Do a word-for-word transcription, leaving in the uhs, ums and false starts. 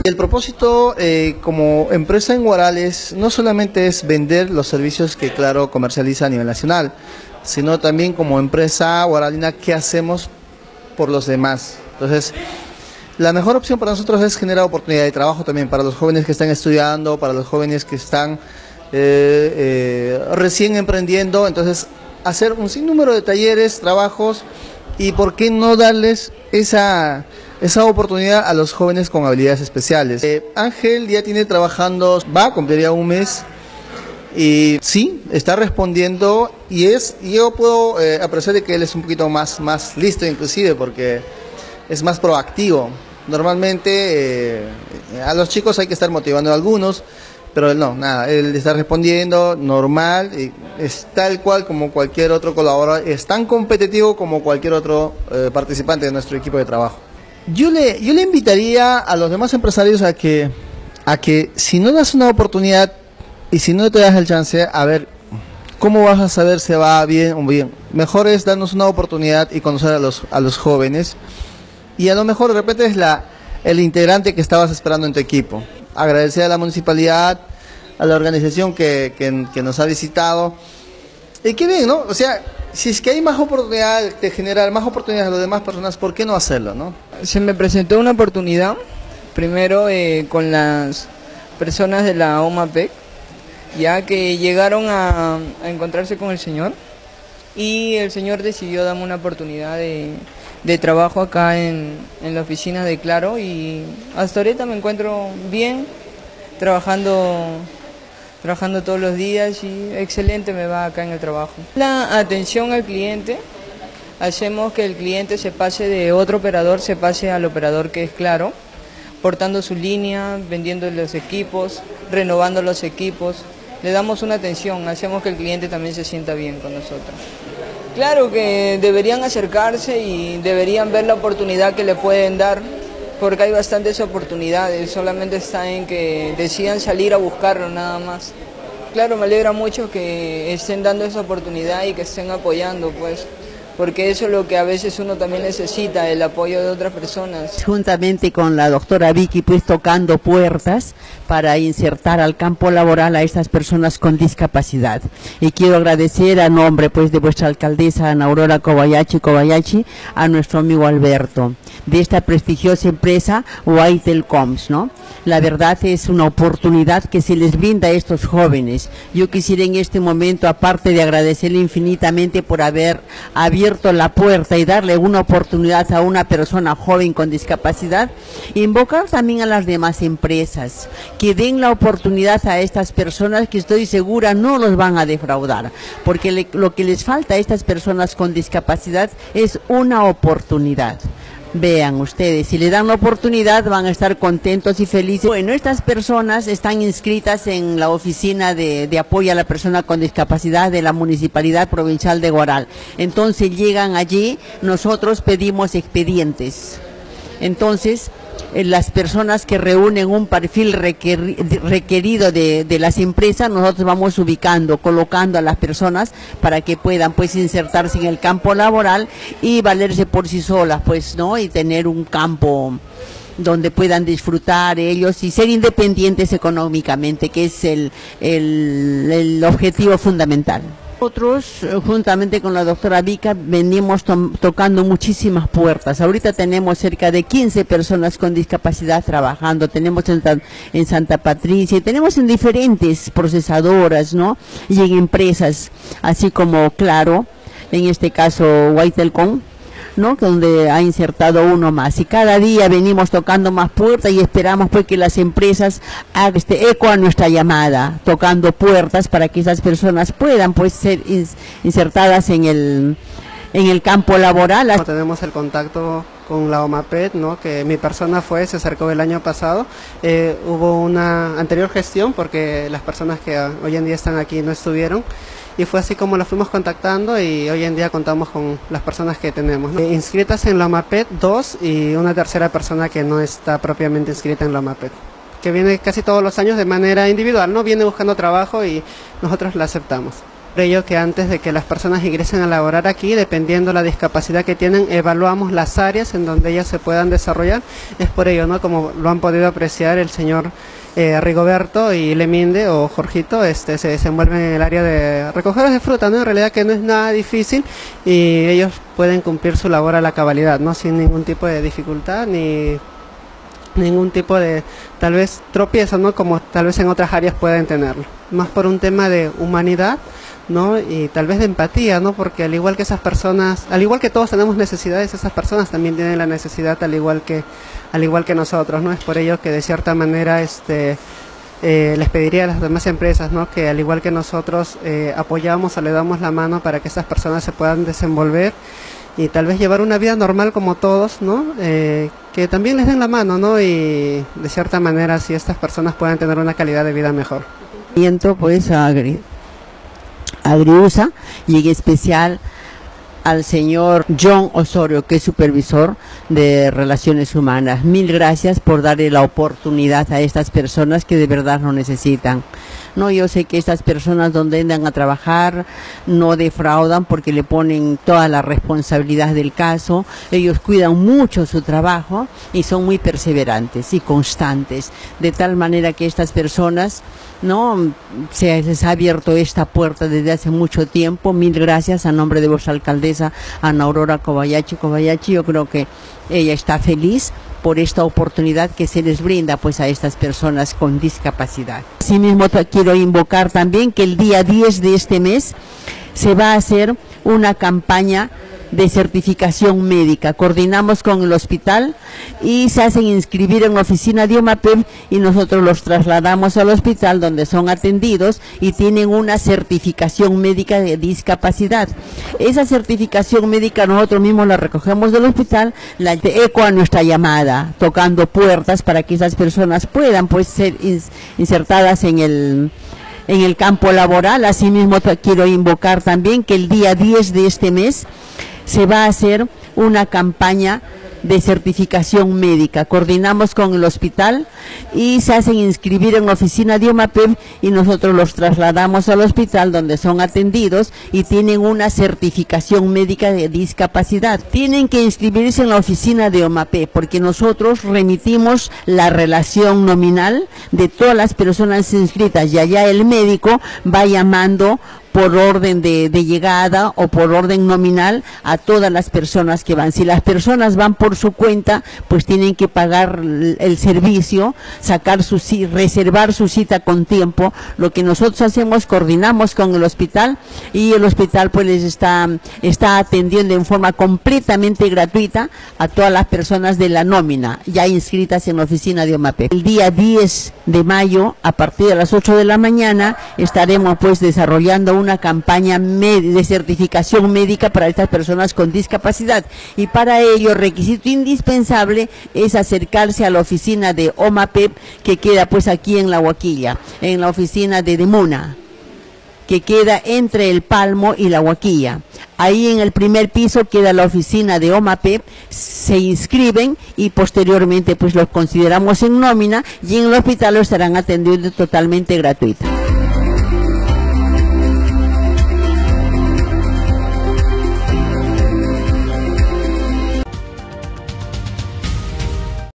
El propósito eh, como empresa en Guaral no solamente es vender los servicios que Claro comercializa a nivel nacional, sino también como empresa guaralina, ¿qué hacemos por los demás? Entonces, la mejor opción para nosotros es generar oportunidad de trabajo también para los jóvenes que están estudiando, para los jóvenes que están eh, eh, recién emprendiendo. Entonces, hacer un sinnúmero de talleres, trabajos, y por qué no darles esa, esa oportunidad a los jóvenes con habilidades especiales. Eh, Ángel ya tiene trabajando, va a cumplir ya un mes, y sí, está respondiendo, y es y yo puedo eh, apreciar de que él es un poquito más, más listo inclusive, porque es más proactivo. Normalmente eh, a los chicos hay que estar motivando a algunos, pero él no, nada, él está respondiendo normal, y es tal cual como cualquier otro colaborador, es tan competitivo como cualquier otro eh, participante de nuestro equipo de trabajo. Yo le, yo le invitaría a los demás empresarios a que, a que si no das una oportunidad y si no te das el chance, a ver, ¿cómo vas a saber si va bien o bien? Mejor es darnos una oportunidad y conocer a los, a los jóvenes, y a lo mejor de repente es la, el integrante que estabas esperando en tu equipo. Agradecer a la municipalidad, a la organización que, que, que nos ha visitado. Y qué bien, ¿no? O sea, si es que hay más oportunidad de generar más oportunidades a las demás personas, ¿por qué no hacerlo, no? Se me presentó una oportunidad, primero eh, con las personas de la O M A P E C, ya que llegaron a, a encontrarse con el señor, y el señor decidió darme una oportunidad de, de trabajo acá en, en la oficina de Claro, y hasta ahorita me encuentro bien, trabajando, trabajando todos los días, y excelente me va acá en el trabajo. La atención al cliente, hacemos que el cliente se pase de otro operador, se pase al operador que es Claro, portando su línea, vendiendo los equipos, renovando los equipos. Le damos una atención, hacemos que el cliente también se sienta bien con nosotros. Claro que deberían acercarse y deberían ver la oportunidad que le pueden dar, porque hay bastantes oportunidades, solamente está en que decidan salir a buscarlo nada más. Claro, me alegra mucho que estén dando esa oportunidad y que estén apoyando, pues, porque eso es lo que a veces uno también necesita, el apoyo de otras personas. Juntamente con la doctora Vicky, pues tocando puertas para insertar al campo laboral a estas personas con discapacidad. Y quiero agradecer a nombre pues de vuestra alcaldesa Ana Aurora Kobayashi Kobayashi, a nuestro amigo Alberto, de esta prestigiosa empresa Guaitelcoms, ¿no? La verdad es una oportunidad que se les brinda a estos jóvenes. Yo quisiera en este momento, aparte de agradecerle infinitamente por haber abierto la puerta y darle una oportunidad a una persona joven con discapacidad, invocar también a las demás empresas que den la oportunidad a estas personas, que estoy segura no los van a defraudar, porque le, lo que les falta a estas personas con discapacidad es una oportunidad. Vean ustedes, si le dan la oportunidad van a estar contentos y felices. Bueno, estas personas están inscritas en la oficina de, de apoyo a la persona con discapacidad de la Municipalidad Provincial de Guaral. Entonces llegan allí, nosotros pedimos expedientes. Entonces, eh, las personas que reúnen un perfil requer, requerido de, de las empresas, nosotros vamos ubicando, colocando a las personas para que puedan pues insertarse en el campo laboral y valerse por sí solas, pues, ¿no? Y tener un campo donde puedan disfrutar ellos y ser independientes económicamente, que es el, el, el objetivo fundamental. Nosotros, juntamente con la doctora Vika, venimos to tocando muchísimas puertas. Ahorita tenemos cerca de quince personas con discapacidad trabajando. Tenemos en, en Santa Patricia, y tenemos en diferentes procesadoras, ¿no? Y en empresas, así como Claro, en este caso Guaitelcom, ¿no? Donde ha insertado uno más, y cada día venimos tocando más puertas y esperamos pues que las empresas hagan este eco a nuestra llamada, tocando puertas para que esas personas puedan pues ser insertadas en el en el campo laboral. Tenemos el contacto con la O M A P E C, ¿no? Que mi persona fue, se acercó el año pasado. Eh, hubo una anterior gestión porque las personas que hoy en día están aquí no estuvieron. Y fue así como la fuimos contactando, y hoy en día contamos con las personas que tenemos, ¿no? Eh, inscritas en la O M A P E C, dos, y una tercera persona que no está propiamente inscrita en la O M A P E C, que viene casi todos los años de manera individual, ¿no? Viene buscando trabajo y nosotros la aceptamos. Por ello que antes de que las personas ingresen a laborar aquí, dependiendo la discapacidad que tienen, evaluamos las áreas en donde ellas se puedan desarrollar. Es por ello, ¿no? Como lo han podido apreciar el señor eh, Rigoberto y Leminde o Jorgito, este, se desenvuelven en el área de recogedores de fruta, ¿no? En realidad que no es nada difícil y ellos pueden cumplir su labor a la cabalidad, ¿no? Sin ningún tipo de dificultad ni ningún tipo de, tal vez, tropiezo, ¿no? Como tal vez en otras áreas pueden tenerlo. Más por un tema de humanidad, ¿no? Y tal vez de empatía, ¿no? Porque al igual que esas personas, al igual que todos tenemos necesidades, esas personas también tienen la necesidad al igual que, al igual que nosotros, ¿no? Es por ello que de cierta manera, este, eh, les pediría a las demás empresas, ¿no? Que al igual que nosotros eh, apoyamos o le damos la mano para que esas personas se puedan desenvolver y tal vez llevar una vida normal como todos, ¿no? Eh, que también les den la mano, ¿no? Y de cierta manera así estas personas puedan tener una calidad de vida mejor. Pues agri Agriusa y en especial al señor John Osorio, que es supervisor de Relaciones Humanas. Mil gracias por darle la oportunidad a estas personas que de verdad lo necesitan. No, yo sé que estas personas donde andan a trabajar no defraudan porque le ponen toda la responsabilidad del caso. Ellos cuidan mucho su trabajo y son muy perseverantes y constantes. De tal manera que estas personas, no, se les ha abierto esta puerta desde hace mucho tiempo. Mil gracias a nombre de vuestra alcaldesa, Ana Aurora Kobayashi. Kobayashi, yo creo que ella está feliz por esta oportunidad que se les brinda pues a estas personas con discapacidad. Asimismo quiero invocar también que el día diez de este mes se va a hacer una campaña de certificación médica. Coordinamos con el hospital y se hacen inscribir en la oficina de OMAPEP y nosotros los trasladamos al hospital donde son atendidos y tienen una certificación médica de discapacidad. Esa certificación médica nosotros mismos la recogemos del hospital, la eco a nuestra llamada, tocando puertas para que esas personas puedan pues ser insertadas en el en el campo laboral. Asimismo quiero invocar también que el día diez de este mes se va a hacer una campaña de certificación médica. Coordinamos con el hospital y se hacen inscribir en la oficina de OMAPEP y nosotros los trasladamos al hospital donde son atendidos y tienen una certificación médica de discapacidad. Tienen que inscribirse en la oficina de OMAPEP porque nosotros remitimos la relación nominal de todas las personas inscritas y allá el médico va llamando por orden de, de llegada o por orden nominal a todas las personas que van. Si las personas van por su cuenta, pues tienen que pagar el, el servicio, sacar su reservar su cita con tiempo. Lo que nosotros hacemos, coordinamos con el hospital y el hospital pues les está, está atendiendo en forma completamente gratuita a todas las personas de la nómina ya inscritas en la oficina de OMAPEP. El día diez de mayo, a partir de las ocho de la mañana, estaremos pues desarrollando un una campaña de certificación médica para estas personas con discapacidad y para ello requisito indispensable es acercarse a la oficina de OMAPEP que queda pues aquí en La Huaquilla, en la oficina de Demuna, que queda entre el Palmo y La Huaquilla. Ahí en el primer piso queda la oficina de OMAPEP, se inscriben y posteriormente pues los consideramos en nómina y en el hospital lo estarán atendiendo totalmente gratuito.